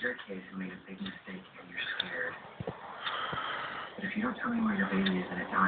your case and made a big mistake and you're scared. But if you don't tell me where your baby is and it's out